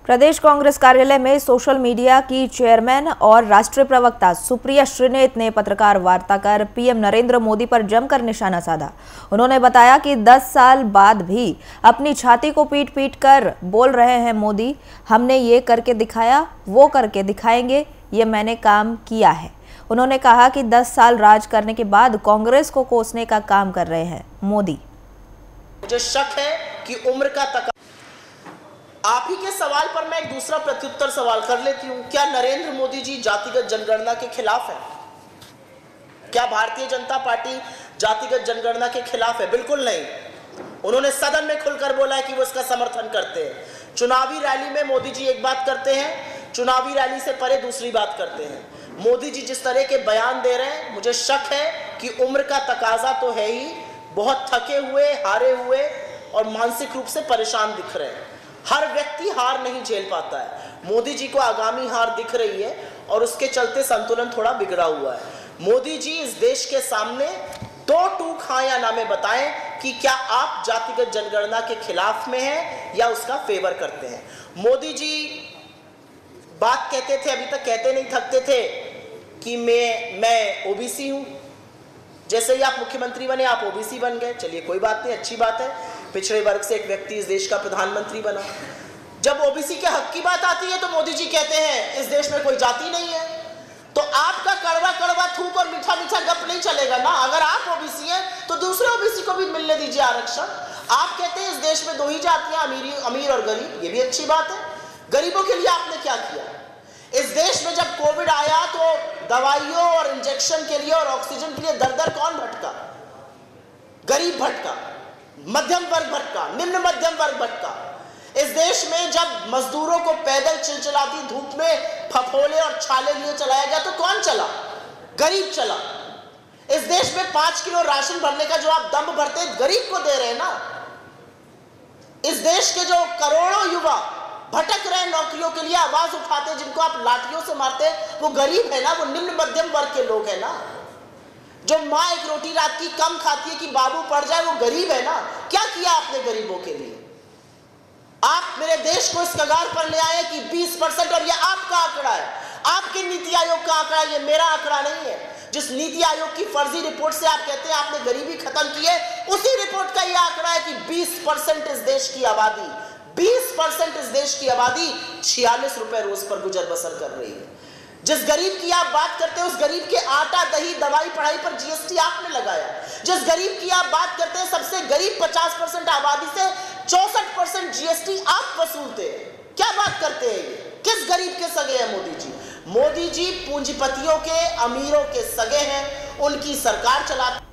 प्रदेश कांग्रेस कार्यालय में social media की चेयरमैन और राष्ट्रीय प्रवक्ता सुप्रिया श्रीनेत ने पत्रकार वार्ता कर पीएम नरेंद्र मोदी पर जमकर निशाना साधा। उन्होंने बताया कि 10 साल बाद भी अपनी छाती को पीट पीट कर बोल रहे हैं मोदी, हमने ये करके दिखाया, वो करके दिखाएंगे, ये मैंने काम किया है। उन्होंने कहा कि 10 साल राज करने के बाद कांग्रेस को कोसने का काम कर रहे हैं मोदी। मुझे शक है कि उम्र का आप ही के सवाल पर मैं एक दूसरा प्रत्युत्तर सवाल कर लेती हूं। क्या नरेंद्र मोदी जी जातिगत जनगणना के खिलाफ है? क्या भारतीय जनता पार्टी जातिगत जनगणना के खिलाफ है? बिल्कुल नहीं। उन्होंने सदन में खुलकर बोला है कि वो इसका समर्थन करते हैं। चुनावी रैली में मोदी जी एक बात करते हैं, चुनावी रैली से परे दूसरी बात करते हैं। मोदी जी जिस तरह के बयान दे रहे हैं, मुझे शक है कि उम्र का तकाजा तो है ही, बहुत थके हुए, हारे हुए और मानसिक रूप से परेशान दिख रहे हैं। हर व्यक्ति हार नहीं झेल पाता है। मोदी जी को आगामी हार दिख रही है और उसके चलते संतुलन थोड़ा बिगड़ा हुआ है। मोदी जी इस देश के सामने दो टूक हाँ या ना में बताएं कि क्या आप जातिगत जनगणना के खिलाफ में हैं या उसका फेवर करते हैं। मोदी जी बात कहते थे, अभी तक कहते नहीं थकते थे कि मैं ओबीसी हूं। जैसे ही आप मुख्यमंत्री बने आप ओबीसी बन गए। चलिए कोई बात नहीं, अच्छी बात है। पिछड़े वर्ग से एक व्यक्ति इस देश का प्रधानमंत्री बना। जब ओबीसी के हक की बात आती है तो मोदी जी कहते हैं इस देश में कोई जाति नहीं है। तो आपका कड़वा कड़वा थूक और मीठा मीठा गप नहीं चलेगा ना। अगर आप ओबीसी हैं तो दूसरे ओबीसी को भी मिलने दीजिए आरक्षण। आप कहते हैं इस देश में दो ही जातियां, अमीर और गरीब, ये भी अच्छी बात है। गरीबों के लिए आपने क्या किया? इस देश में जब कोविड आया तो दवाइयों और इंजेक्शन के लिए और ऑक्सीजन के लिए दर दर कौन भटका? गरीब भटका, मध्यम वर्ग भटका, निम्न मध्यम वर्ग भटका। इस देश में जब मजदूरों को पैदल चिलचिलाती धूप में फफोले और छाले लिए चलाया गया तो कौन चला? गरीब चला। इस देश में 5 किलो राशन भरने का जो आप दम भरते गरीब को दे रहे हैं ना। इस देश के जो करोड़ों युवा भटक रहे नौकरियों के लिए, आवाज उठाते, जिनको आप लाठियों से मारते, वो गरीब है ना, वो निम्न मध्यम वर्ग के लोग हैं ना। जो माँ एक रोटी रात की कम खाती है कि बाबू पड़ जाए, वो गरीब है ना। क्या किया आपने गरीबों के लिए? आप मेरे देश को इस कगार पर ले आए कि 20%, और ये आपका आंकड़ा है, आपके नीति आयोग का आंकड़ा है, ये मेरा आंकड़ा नहीं है। जिस नीति आयोग की फर्जी रिपोर्ट से आप कहते हैं आपने गरीबी खत्म की है, उसी रिपोर्ट का यह आंकड़ा है कि 20% इस देश की आबादी 20% इस देश की आबादी 46 रुपए रोज पर गुजर बसर कर रही है। जिस गरीब की आप बात करते हैं उस गरीब के आटा, दही, दवाई, पढ़ाई पर जीएसटी आपने लगाया। जिस गरीब की आप बात करते हैं सबसे गरीब 50% आबादी से 64% जीएसटी आप वसूलते हैं। क्या बात करते हैं ये? किस गरीब के सगे हैं मोदी जी? मोदी जी पूंजीपतियों के, अमीरों के सगे हैं। उनकी सरकार चलाते